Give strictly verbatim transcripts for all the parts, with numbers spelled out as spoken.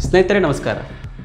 ಸ್ನೇಹಿತರೆ ನಮಸ್ಕಾರ.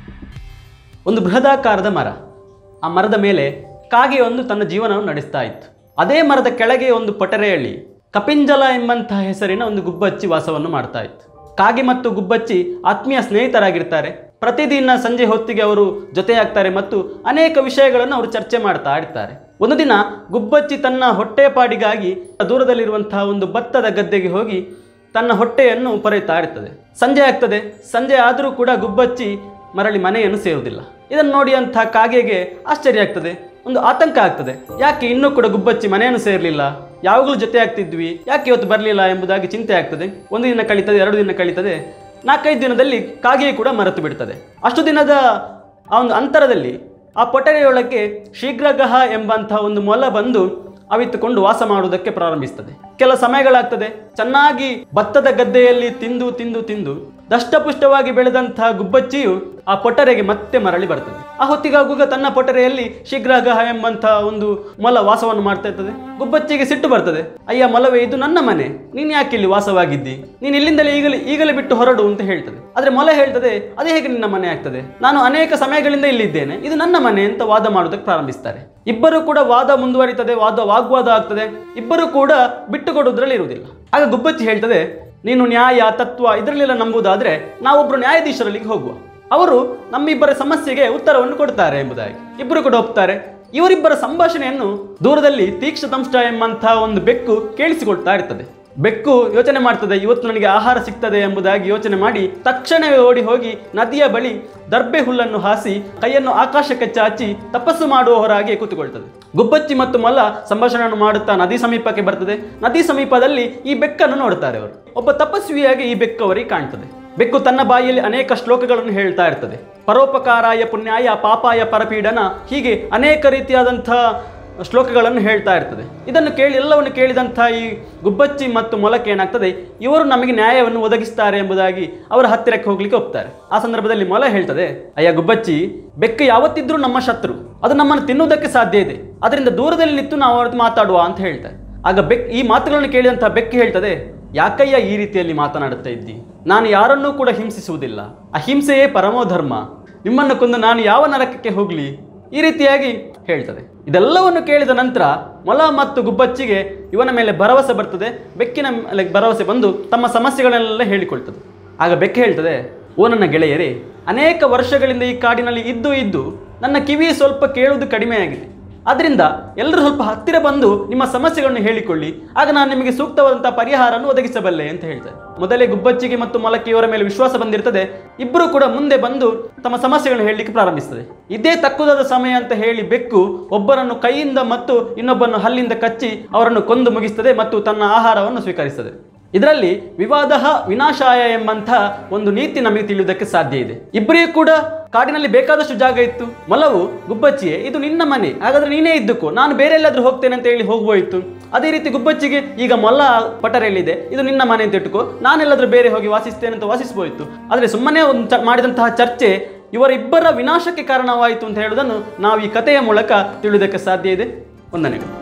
ಒಂದು ಬೃಹದಾಕಾರದ ಮರ, ಆ ಮರದ ಮೇಲೆ ಕಾಗೆಯೊಂದು ತನ್ನ ಜೀವನವನ್ನು ನಡೆಸ್ತಾ ಇತ್ತು. ಅದೇ ಮರದ ಕೆಳಗೆ ಒಂದು ಪೊಟರೆಯಲ್ಲಿ ಕಪಿಂಜಲ ಎಂಬಂತಹ ಹೆಸರಿನ ಒಂದು ಗುಬ್ಬಚ್ಚಿ ವಾಸವನ್ನು ಮಾಡ್ತಾ ಇತ್ತು. ಕಾಗೆ ಮತ್ತು ಗುಬ್ಬಚ್ಚಿ ಆತ್ಮೀಯ ಸ್ನೇಹಿತರಾಗಿರ್ತಾರೆ. ಪ್ರತಿದಿನ ಸಂಜೆ ಹೊತ್ತಿಗೆ ಅವರು ಜೊತೆಯಾಗ್ತಾರೆ ಮತ್ತು ಅನೇಕ ವಿಷಯಗಳನ್ನು ಅವರು ಚರ್ಚೆ ಮಾಡ್ತಾ ಇರ್ತಾರೆ. ಒಂದು ದಿನ ಗುಬ್ಬಚ್ಚಿ ತನ್ನ ಹೊಟ್ಟೆಪಾಡಿಗಾಗಿ ದೂರದಲ್ಲಿರುವಂತಹ ಒಂದು ಭತ್ತದ ಗದ್ದೆಗೆ ಹೋಗಿ ತನ್ನ ಹೊಟ್ಟೆಯನ್ನು ಪೊರೆಯುತ್ತಾ ಇರ್ತದೆ. ಸಂಜೆ ಆಗ್ತದೆ. ಸಂಜೆ ಆದರೂ ಕೂಡ ಗುಬ್ಬಚ್ಚಿ ಮರಳಿ ಮನೆಯನ್ನು ಸೇರುವುದಿಲ್ಲ. ಇದನ್ನು ನೋಡಿ ಅಂಥ ಕಾಗೆಗೆ ಆಶ್ಚರ್ಯ ಆಗ್ತದೆ, ಒಂದು ಆತಂಕ ಆಗ್ತದೆ. ಯಾಕೆ ಇನ್ನೂ ಕೂಡ ಗುಬ್ಬಚ್ಚಿ ಮನೆಯನ್ನು ಸೇರಲಿಲ್ಲ, ಯಾವಾಗಲೂ ಜೊತೆ ಆಗ್ತಿದ್ವಿ, ಯಾಕೆ ಇವತ್ತು ಬರಲಿಲ್ಲ ಎಂಬುದಾಗಿ ಚಿಂತೆ ಆಗ್ತದೆ. ಒಂದು ದಿನ ಕಳೀತದೆ, ಎರಡು ದಿನ ಕಳೀತದೆ, ನಾಲ್ಕೈದು ದಿನದಲ್ಲಿ ಕಾಗೆಯು ಕೂಡ ಮರೆತು ಬಿಡ್ತದೆ. ಅಷ್ಟು ದಿನದ ಆ ಒಂದು ಅಂತರದಲ್ಲಿ ಆ ಪೊಟರೆಯೊಳಗೆ ಶೀಘ್ರಗಹ ಎಂಬಂತಹ ಒಂದು ಮೊಲ ಬಂದು ಅವಿತುಕೊಂಡು ವಾಸ ಮಾಡುವುದಕ್ಕೆ ಪ್ರಾರಂಭಿಸ್ತದೆ. ಕೆಲ ಸಮಯಗಳಾಗ್ತದೆ. ಚೆನ್ನಾಗಿ ಭತ್ತದ ಗದ್ದೆಯಲ್ಲಿ ತಿಂದು ತಿಂದು ತಿಂದು ದಷ್ಟಪುಷ್ಟವಾಗಿ ಬೆಳೆದಂತಹ ಗುಬ್ಬಚ್ಚಿಯು ಆ ಪೊಟರೆಗೆ ಮತ್ತೆ ಮರಳಿ ಬರ್ತದೆ. ಆ ಹೊತ್ತಿಗಾಗುವಾಗ ತನ್ನ ಪೊಟರೆಯಲ್ಲಿ ಶೀಘ್ರಗಹ ಎಂಬಂತಹ ಒಂದು ಮೊಲ ವಾಸವನ್ನು ಮಾಡ್ತಾ ಇರ್ತದೆ. ಗುಬ್ಬಚ್ಚಿಗೆ ಸಿಟ್ಟು ಬರ್ತದೆ. ಅಯ್ಯ ಮೊಲವೇ, ಇದು ನನ್ನ ಮನೆ, ನೀನು ಯಾಕೆ ಇಲ್ಲಿ ವಾಸವಾಗಿದ್ದಿ, ನೀನು ಇಲ್ಲಿಂದಲೇ ಈಗಲೇ ಈಗಲೇ ಬಿಟ್ಟು ಹೊರಡು ಅಂತ ಹೇಳ್ತದೆ. ಆದ್ರೆ ಮೊಲ ಹೇಳ್ತದೆ, ಅದೇ ಹೇಗೆ ನಿನ್ನ ಮನೆ ಆಗ್ತದೆ, ನಾನು ಅನೇಕ ಸಮಯಗಳಿಂದ ಇಲ್ಲಿದ್ದೇನೆ, ಇದು ನನ್ನ ಮನೆ ಅಂತ ವಾದ ಮಾಡೋದಕ್ಕೆ ಪ್ರಾರಂಭಿಸ್ತಾರೆ. ಇಬ್ಬರು ಕೂಡ ವಾದ ಮುಂದುವರಿತದೆ, ವಾದ ವಾಗ್ವಾದ ಆಗ್ತದೆ. ಇಬ್ಬರು ಕೂಡ ಬಿಟ್ಟುಕೊಡುವುದರಲ್ಲಿ ಇರುವುದಿಲ್ಲ. ಆಗ ಗುಬ್ಬಚ್ಚಿ ಹೇಳ್ತದೆ, ನೀನು ನ್ಯಾಯ ತತ್ವ ಇದರಲ್ಲೆಲ್ಲ ನಂಬುದಾದ್ರೆ ನಾವೊಬ್ರು ನ್ಯಾಯಾಧೀಶರಲ್ಲಿಗೆ ಹೋಗುವ, ಅವರು ನಮ್ಮಿಬ್ಬರ ಸಮಸ್ಯೆಗೆ ಉತ್ತರವನ್ನು ಕೊಡ್ತಾರೆ ಎಂಬುದಾಗಿ. ಇಬ್ಬರು ಕೂಡ ಒಪ್ತಾರೆ. ಇವರಿಬ್ಬರ ಸಂಭಾಷಣೆಯನ್ನು ದೂರದಲ್ಲಿ ತೀಕ್ಷ್ಣದಂಷ್ಟ ಎಂಬಂತಹ ಒಂದು ಬೆಕ್ಕು ಕೇಳಿಸಿಕೊಳ್ತಾ ಇರ್ತದೆ. ಬೆಕ್ಕು ಯೋಚನೆ ಮಾಡ್ತದೆ, ಇವತ್ತು ನನಗೆ ಆಹಾರ ಸಿಗ್ತದೆ ಎಂಬುದಾಗಿ ಯೋಚನೆ ಮಾಡಿ ತಕ್ಷಣವೇ ಓಡಿ ಹೋಗಿ ನದಿಯ ಬಳಿ ದರ್ಬೆ ಹುಲ್ಲನ್ನು ಹಾಸಿ ಕೈಯನ್ನು ಆಕಾಶಕ್ಕೆ ಚಾಚಿ ತಪಸ್ಸು ಮಾಡುವವರ ಹಾಗೆ ಕೂತುಕೊಳ್ತದೆ. ಗುಬ್ಬಚ್ಚಿ ಮತ್ತು ಮೊಲ ಸಂಭಾಷಣೆಯನ್ನು ಮಾಡುತ್ತಾ ನದಿ ಸಮೀಪಕ್ಕೆ ಬರ್ತದೆ. ನದಿ ಸಮೀಪದಲ್ಲಿ ಈ ಬೆಕ್ಕನ್ನು ನೋಡ್ತಾರೆ ಅವರು. ಒಬ್ಬ ತಪಸ್ವಿಯಾಗಿ ಈ ಬೆಕ್ಕು ಅವರಿಗೆ ಕಾಣ್ತದೆ. ಬೆಕ್ಕು ತನ್ನ ಬಾಯಿಯಲ್ಲಿ ಅನೇಕ ಶ್ಲೋಕಗಳನ್ನು ಹೇಳ್ತಾ ಇರ್ತದೆ. ಪರೋಪಕಾರಾಯ ಪುಣ್ಯಾಯ ಪಾಪಾಯ ಪರಪೀಡನ, ಹೀಗೆ ಅನೇಕ ರೀತಿಯಾದಂತಹ ಶ್ಲೋಕಗಳನ್ನು ಹೇಳ್ತಾ ಇರ್ತದೆ. ಇದನ್ನು ಕೇಳಿ ಎಲ್ಲವನ್ನು ಕೇಳಿದಂಥ ಈ ಗುಬ್ಬಚ್ಚಿ ಮತ್ತು ಮೊಲಕ್ಕೆ ಏನಾಗ್ತದೆ, ಇವರು ನಮಗೆ ನ್ಯಾಯವನ್ನು ಒದಗಿಸ್ತಾರೆ ಎಂಬುದಾಗಿ ಅವರ ಹತ್ತಿರಕ್ಕೆ ಹೋಗ್ಲಿಕ್ಕೆ ಒಪ್ತಾರೆ. ಆ ಸಂದರ್ಭದಲ್ಲಿ ಮೊಲ ಹೇಳ್ತದೆ, ಅಯ್ಯ ಗುಬ್ಬಚ್ಚಿ, ಬೆಕ್ಕು ಯಾವತ್ತಿದ್ರೂ ನಮ್ಮ ಶತ್ರು, ಅದು ನಮ್ಮನ್ನು ತಿನ್ನುವುದಕ್ಕೆ ಸಾಧ್ಯ ಇದೆ, ಅದರಿಂದ ದೂರದಲ್ಲಿ ನಿಂತು ನಾವು ಅವತ್ತು ಮಾತಾಡುವ ಅಂತ ಹೇಳ್ತಾರೆ. ಆಗ ಬೆಕ್ ಈ ಮಾತುಗಳನ್ನು ಕೇಳಿದಂಥ ಬೆಕ್ಕು ಹೇಳ್ತದೆ, ಯಾಕಯ್ಯ ಈ ರೀತಿಯಲ್ಲಿ ಮಾತನಾಡುತ್ತಾ ಇದ್ದಿ, ನಾನು ಯಾರನ್ನೂ ಕೂಡ ಹಿಂಸಿಸುವುದಿಲ್ಲ, ಅಹಿಂಸೆಯೇ ಪರಮೋ ಧರ್ಮ, ನಿಮ್ಮನ್ನು ಕೊಂದು ನಾನು ಯಾವ ನರಕಕ್ಕೆ ಹೋಗಲಿ, ಈ ರೀತಿಯಾಗಿ ಹೇಳ್ತದೆ. ಇದೆಲ್ಲವನ್ನು ಕೇಳಿದ ನಂತರ ಮೊಲ ಮತ್ತು ಗುಬ್ಬಚ್ಚಿಗೆ ಇವನ ಮೇಲೆ ಭರವಸೆ ಬರ್ತದೆ. ಬೆಕ್ಕಿನ ಮೇಲೆ ಭರವಸೆ ಬಂದು ತಮ್ಮ ಸಮಸ್ಯೆಗಳನ್ನೆಲ್ಲ ಹೇಳಿಕೊಳ್ತದೆ. ಆಗ ಬೆಕ್ಕು ಹೇಳ್ತದೆ, ಓ ನನ್ನ ಗೆಳೆಯರೇ, ಅನೇಕ ವರ್ಷಗಳಿಂದ ಈ ಕಾಡಿನಲ್ಲಿ ಇದ್ದು ಇದ್ದು ನನ್ನ ಕಿವಿ ಸ್ವಲ್ಪ ಕೇಳುವುದು ಕಡಿಮೆಯಾಗಿದೆ. ಆದ್ದರಿಂದ ಎಲ್ಲರೂ ಸ್ವಲ್ಪ ಹತ್ತಿರ ಬಂದು ನಿಮ್ಮ ಸಮಸ್ಯೆಗಳನ್ನು ಹೇಳಿಕೊಳ್ಳಿ, ಆಗ ನಾನು ನಿಮಗೆ ಸೂಕ್ತವಾದಂತಹ ಪರಿಹಾರವನ್ನು ಒದಗಿಸಬಲ್ಲೆ ಅಂತ ಹೇಳ್ತಾರೆ. ಮೊದಲೇ ಗುಬ್ಬಚ್ಚಿಗೆ ಮತ್ತು ಮೊಲಕ್ಕೆ ಇವರ ಮೇಲೆ ವಿಶ್ವಾಸ ಬಂದಿರ್ತದೆ. ಇಬ್ಬರು ಕೂಡ ಮುಂದೆ ಬಂದು ತಮ್ಮ ಸಮಸ್ಯೆಗಳನ್ನು ಹೇಳಲಿಕ್ಕೆ ಪ್ರಾರಂಭಿಸ್ತದೆ. ಇದೇ ತಕ್ಕುದಾದ ಸಮಯ ಅಂತ ಹೇಳಿ ಬೆಕ್ಕು ಒಬ್ಬರನ್ನು ಕೈಯಿಂದ ಮತ್ತು ಇನ್ನೊಬ್ಬರನ್ನು ಹಲ್ಲಿಂದ ಕಚ್ಚಿ ಅವರನ್ನು ಕೊಂದು ಮುಗಿಸ್ತದೆ ಮತ್ತು ತನ್ನ ಆಹಾರವನ್ನು ಸ್ವೀಕರಿಸ್ತದೆ. ಇದರಲ್ಲಿ ವಿವಾದ ವಿನಾಶಾಯ ಎಂಬಂಥ ಒಂದು ನೀತಿ ನಮಗೆ ತಿಳಿಯುವುದಕ್ಕೆ ಸಾಧ್ಯ ಇದೆ. ಇಬ್ಬರಿಗೂ ಕೂಡ ಕಾಡಿನಲ್ಲಿ ಬೇಕಾದಷ್ಟು ಜಾಗ ಇತ್ತು. ಮೊಲವು ಗುಬ್ಬಚ್ಚಿಯೇ, ಇದು ನಿನ್ನ ಮನೆ, ಹಾಗಾದ್ರೆ ನೀನೇ ಇದ್ದಕ್ಕೋ, ನಾನು ಬೇರೆ ಎಲ್ಲಾದ್ರೂ ಹೋಗ್ತೇನೆ ಅಂತ ಹೇಳಿ ಹೋಗ್ಬೋಯಿತ್ತು. ಅದೇ ರೀತಿ ಗುಬ್ಬಚ್ಚಿಗೆ ಈಗ ಮೊಲ ಪಟರೆಯಲ್ಲಿದೆ, ಇದು ನಿನ್ನ ಮನೆ ಅಂತ ಇಟ್ಟುಕೋ, ನಾನೆಲ್ಲಾದ್ರೂ ಬೇರೆ ಹೋಗಿ ವಾಸಿಸ್ತೇನೆ ಅಂತ ವಾಸಿಸ್ಬೋಯಿತ್ತು. ಆದರೆ ಸುಮ್ಮನೆ ಒಂದು ಮಾಡಿದಂತಹ ಚರ್ಚೆ ಇವರಿಬ್ಬರ ವಿನಾಶಕ್ಕೆ ಕಾರಣವಾಯಿತು ಅಂತ ಹೇಳುವುದನ್ನು ನಾವು ಈ ಕಥೆಯ ಮೂಲಕ ತಿಳಿಯುವುದಕ್ಕೆ ಸಾಧ್ಯ ಇದೆ. ವಂದನೆಗಳು.